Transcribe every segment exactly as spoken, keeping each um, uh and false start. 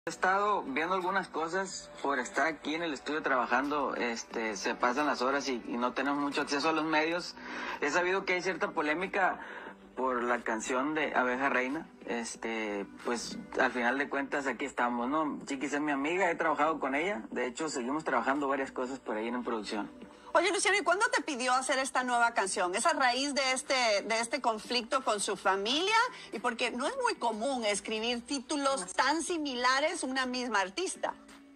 He estado viendo algunas cosas por estar aquí en el estudio trabajando, este, se pasan las horas y, y no tenemos mucho acceso a los medios. He sabido que hay cierta polémica por la canción de Abeja Reina. Este, pues al final de cuentas aquí estamos, ¿no? Chiquis es mi amiga, he trabajado con ella, de hecho seguimos trabajando varias cosas por ahí en producción. Oye, Luciano, ¿y cuándo te pidió hacer esta nueva canción? ¿Es a raíz de este, de este conflicto con su familia? Y porque no es muy común escribir títulos tan similares una misma artista.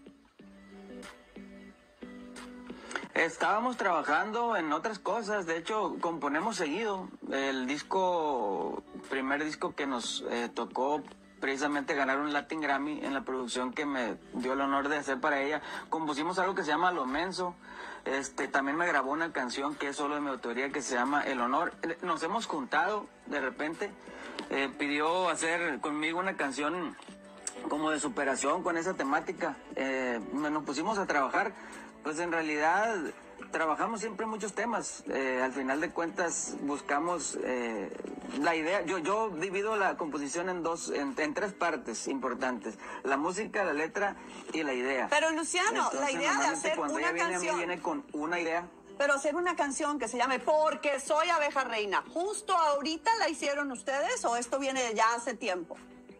Estábamos trabajando en otras cosas, de hecho componemos seguido. El disco, primer disco que nos eh, tocó precisamente ganar un Latin Grammy en la producción que me dio el honor de hacer para ella, compusimos algo que se llama Lo Menso. Este, también me grabó una canción que es solo de mi autoría que se llama El Honor. Nos hemos juntado de repente, eh, pidió hacer conmigo una canción como de superación con esa temática. Eh, nos pusimos a trabajar, pues en realidad trabajamos siempre muchos temas. Eh, al final de cuentas buscamos eh, la idea. Yo yo divido la composición en dos, en, en tres partes importantes: la música, la letra y la idea. Pero Luciano, Entonces, la idea de hacer cuando una ella viene canción, a mí, viene con una idea. pero hacer una canción que se llame Porque Soy Abeja Reina, ¿justo ahorita la hicieron ustedes o esto viene de ya hace tiempo?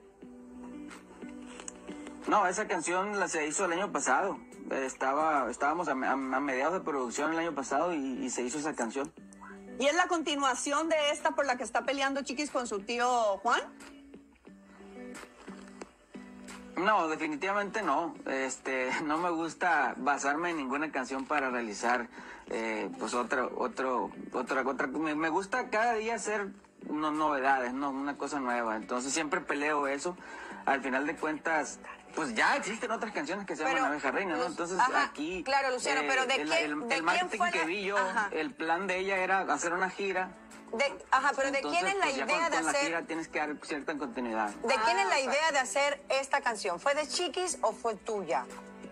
No, esa canción la se hizo el año pasado. Estaba, estábamos a, a, a mediados de producción el año pasado y, y se hizo esa canción. ¿Y es la continuación de esta por la que está peleando Chiquis con su tío Juan? No, definitivamente no. Este, no me gusta basarme en ninguna canción para realizar, eh, pues otro, otro, otra, otra. Me, me gusta cada día hacer no, novedades, no, una cosa nueva. Entonces siempre peleo eso. Al final de cuentas, pues ya existen otras canciones que se llaman Abeja Reina, ¿no? Entonces ajá, aquí, claro, Luciano, eh, pero ¿de el, quién, el, de el quién marketing fue que la... vi yo, Ajá. el plan de ella era hacer una gira. De, ajá, pero ¿de Entonces, quién es la pues, ya idea con, de con hacer... la gira tienes que dar cierta continuidad. ¿De quién es la idea de hacer esta canción? ¿Fue de Chiquis o fue tuya?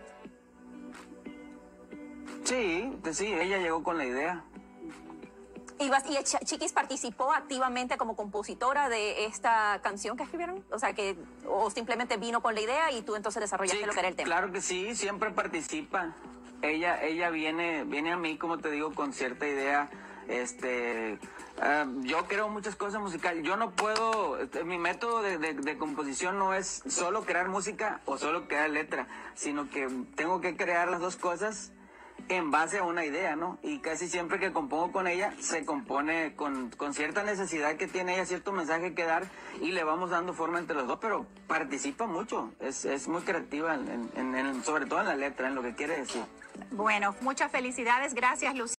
Sí, de- sí, ella llegó con la idea. ¿Y, vas- y Ch- Chiquis participó activamente como compositora de esta canción que escribieron? O sea, que o simplemente vino con la idea y tú entonces desarrollaste Sí, lo que era el tema. claro que sí, siempre participa. Ella, ella viene, viene a mí, como te digo, con cierta idea. Este, ah, yo creo muchas cosas musicales. Yo no puedo, este, mi método de, de, de composición no es solo crear música o solo crear letra, sino que tengo que crear las dos cosas en base a una idea, ¿no? Y casi siempre que compongo con ella, se compone con, con cierta necesidad que tiene ella, cierto mensaje que dar, y le vamos dando forma entre los dos, pero participa mucho, es, es muy creativa, en, en, en, sobre todo en la letra, en lo que quiere decir. Bueno, muchas felicidades. Gracias, Lucía.